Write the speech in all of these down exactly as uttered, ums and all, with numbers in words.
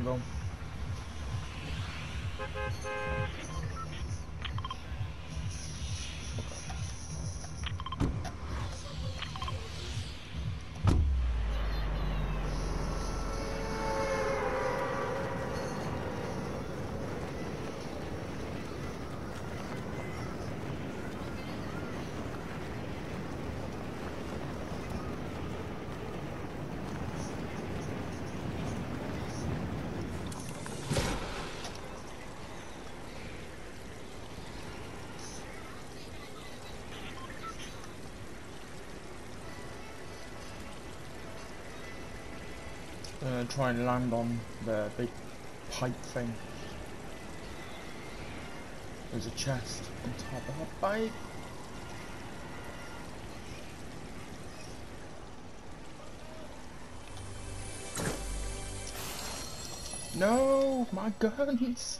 on, go on. I'm gonna try and land on the big pipe thing. There's a chest on top of the pipe. No, my guns!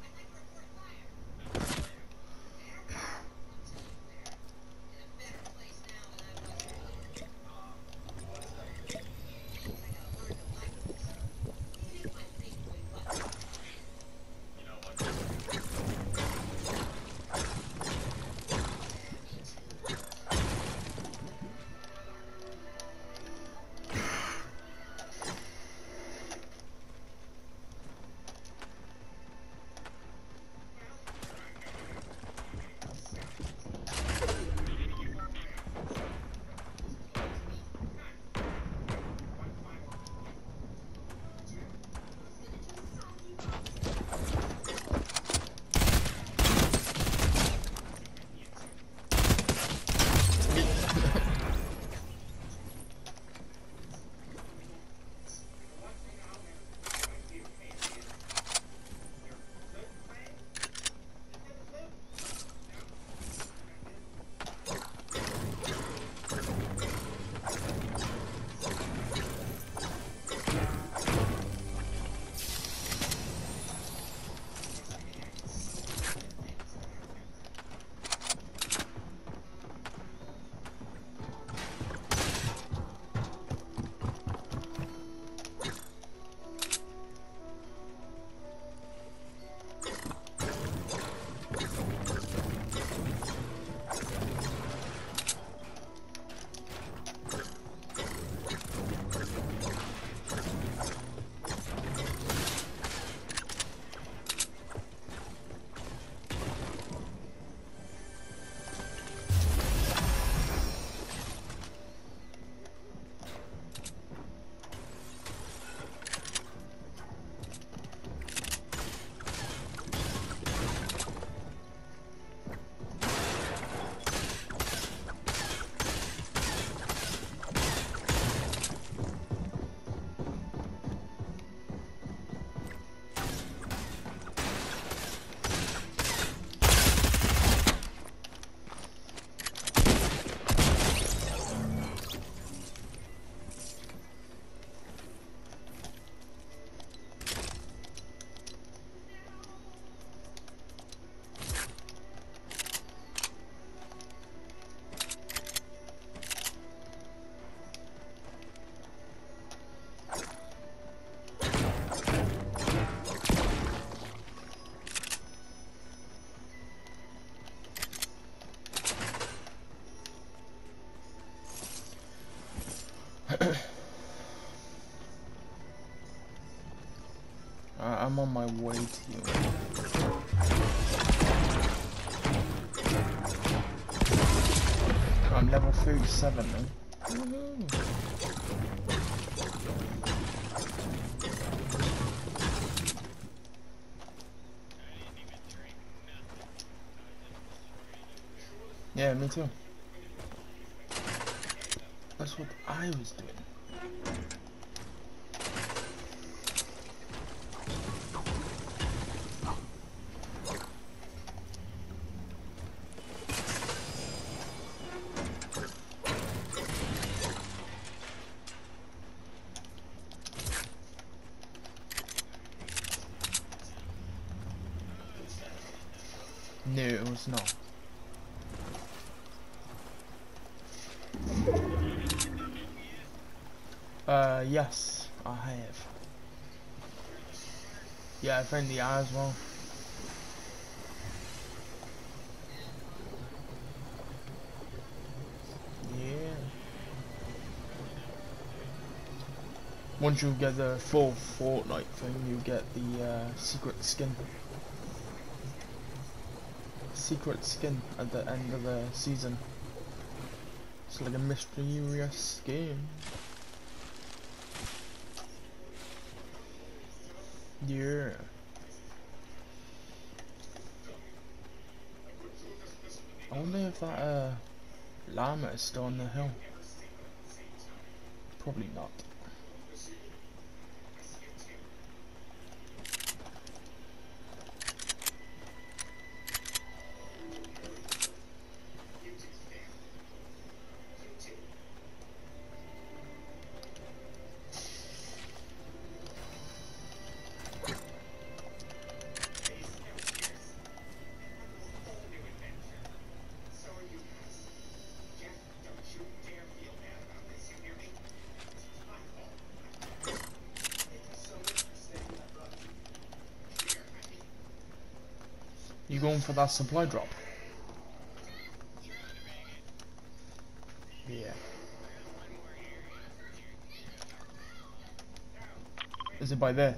I'm on my way to you. I'm level thirty-seven now. Woohoo! Yeah, me too. That's what I was doing. No, it was not. Uh, yes, I have. Yeah, I found the eye as well. Yeah. Once you get the full Fortnite thing, you get the uh, secret skin. Secret skin at the end of the season. It's like a mysterious skin. Yeah. I wonder if that uh, llama is still on the hill. Probably not. You going for that supply drop? Yeah. Is it by there?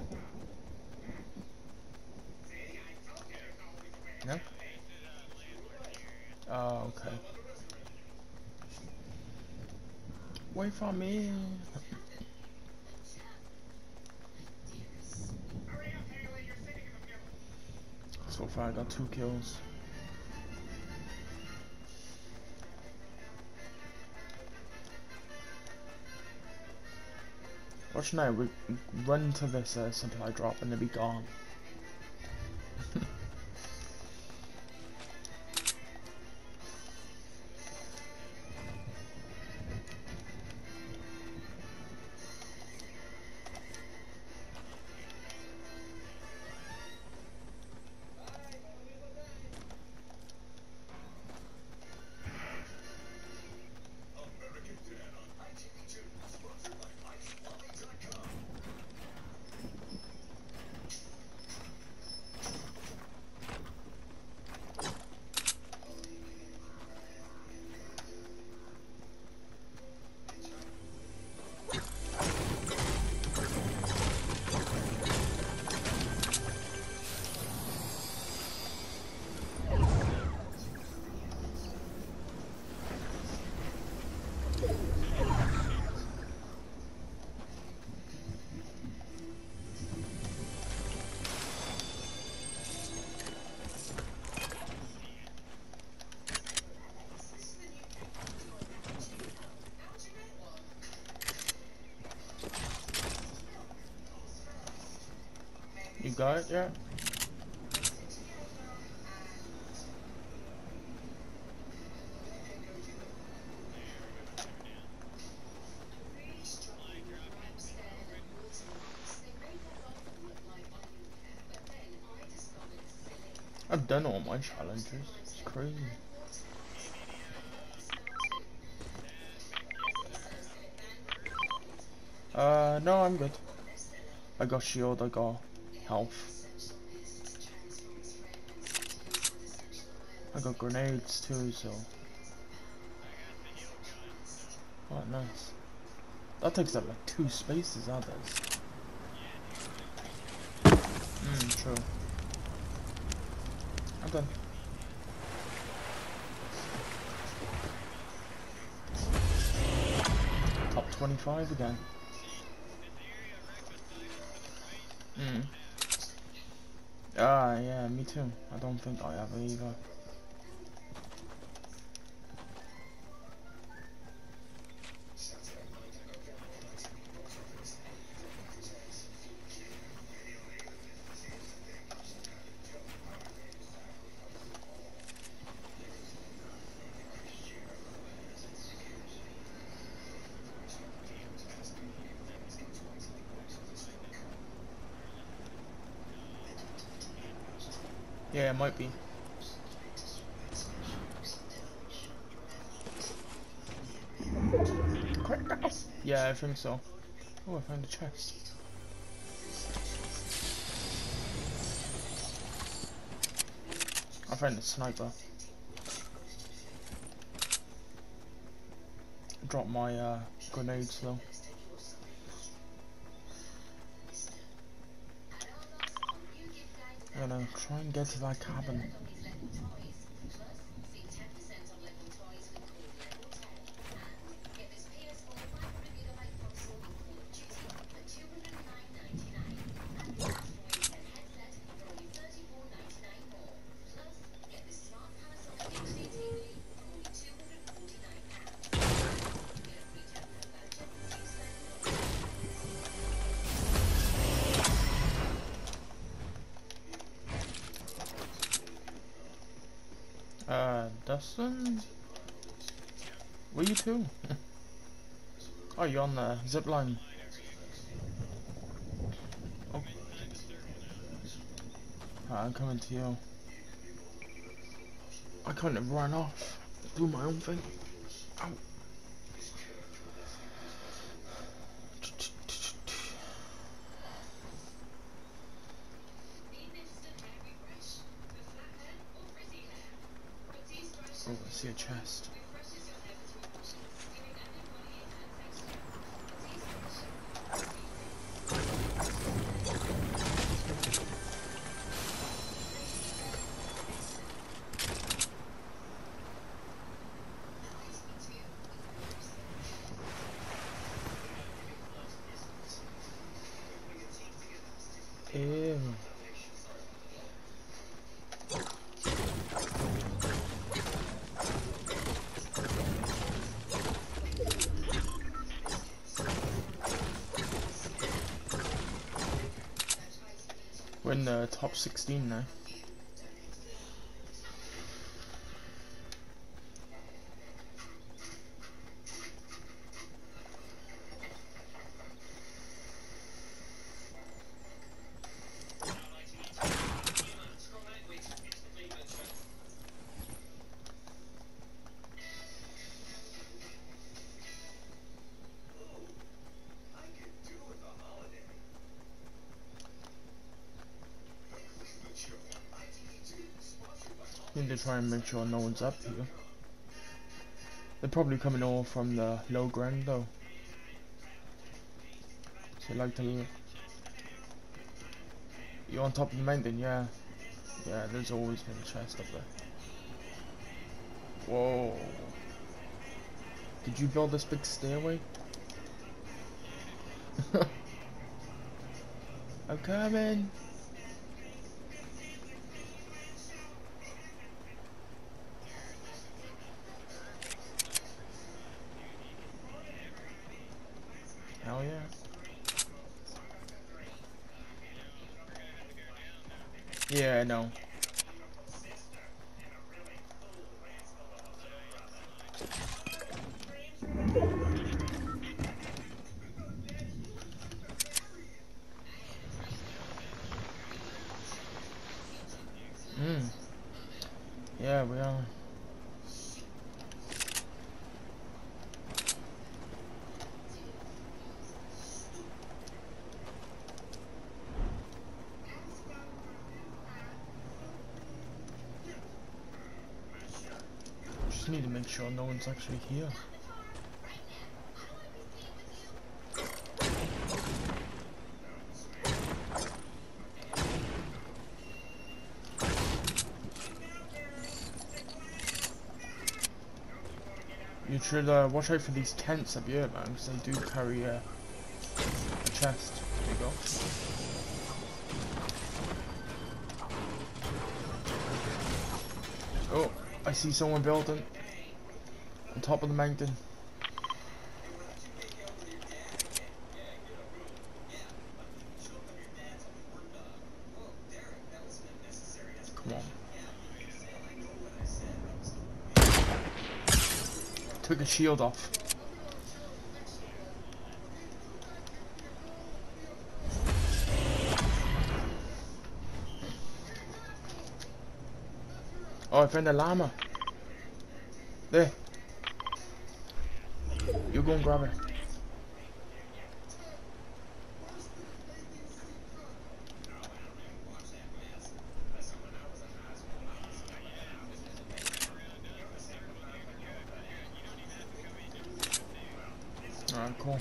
No? Oh, okay. Wait for me. So far I got two kills. Watch now, we run to this uh, supply drop and they'll be gone. You got it, yeah? I've done all my challenges. It's crazy. Uh, no, I'm good. I got shield, I got health. I got grenades too, so. Oh, nice. That takes up like two spaces, that does. Hmm, true. I'm done. Top twenty-five again. Hmm. Ah, yeah, me too. I don't think I have either. Yeah, it might be. Yeah, I think so. Oh, I found a chest. I found a sniper. Drop my uh, grenades though. I'm gonna try and get to that cabin. Uh, Dustin? Were you too? Oh, you're on the zip line. Oh. Right, I'm coming to you. I kind of ran off, do my own thing. Ow. Oh, I see a chest. Ew. We're in the top sixteen now. Need to try and make sure no one's up here. They're probably coming all from the low ground though. So like to. You're on top of the mountain, yeah. Yeah, there's always been a chest up there. Whoa. Did you build this big stairway? I'm coming. Hell yeah. Yeah, I know. Mm. Yeah, we are. Just need to make sure no one's actually here. You should uh, watch out for these tents up here, man, because they do carry uh, a chest. There you go. Oh, I see someone building on top of the mountain. Come on. Took a shield off. Oh, I found a llama. There. You go and grab it. Alright, cool.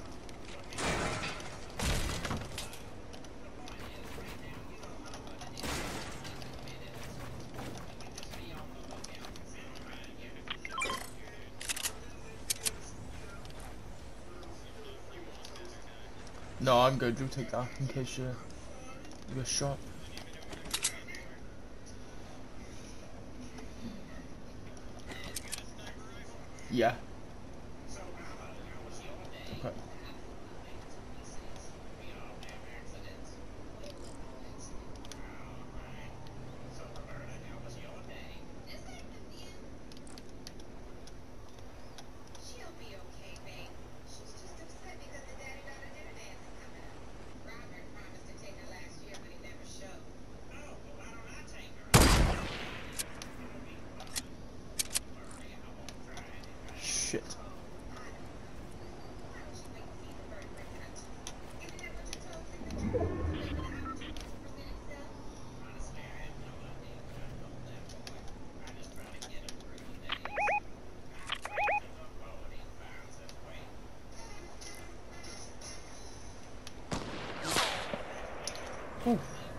No, I'm good. You take that in case you you get shot. Yeah. Okay. Shit. Ooh.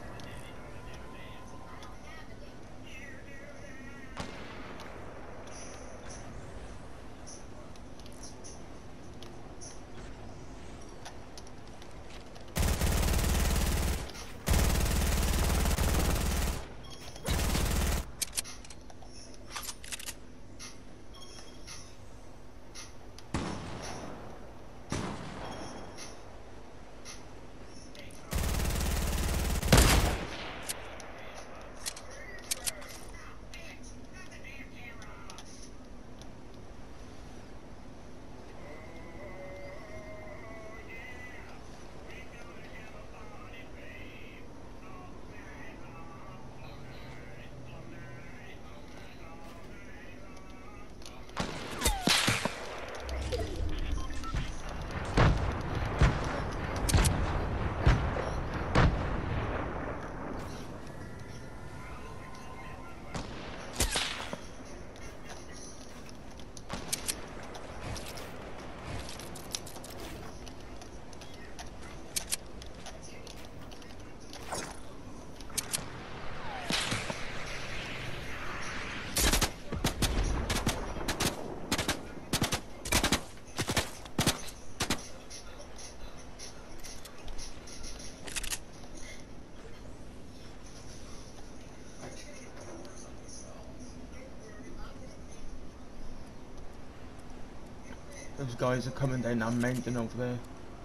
Those guys are coming down that mountain over there.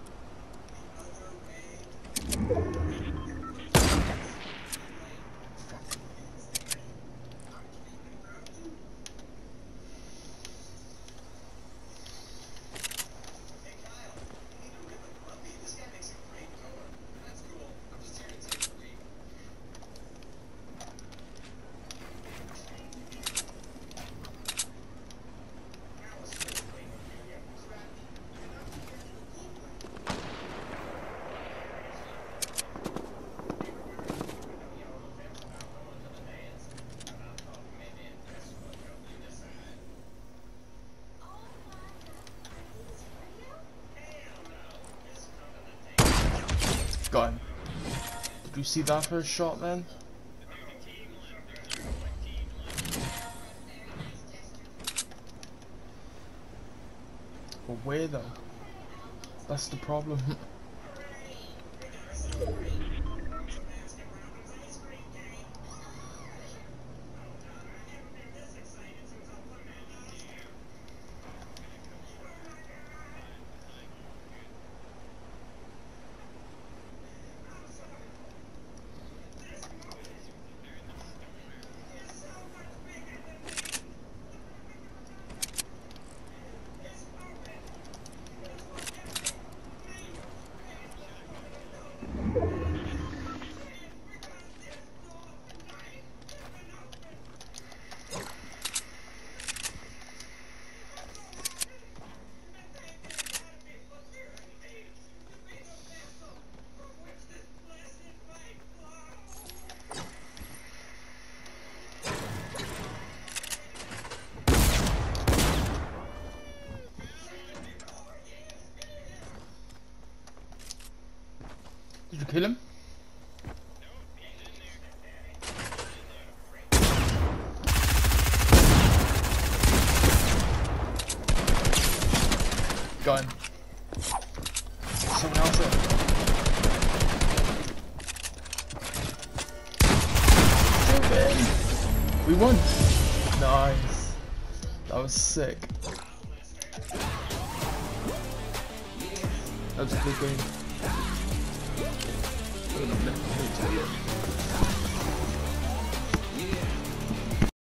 Got him. Did you see that first shot, man? But where though? That's the problem. kill him? Got him. Someone else there. Shoot him! We won! Nice. That was sick. That was a good game.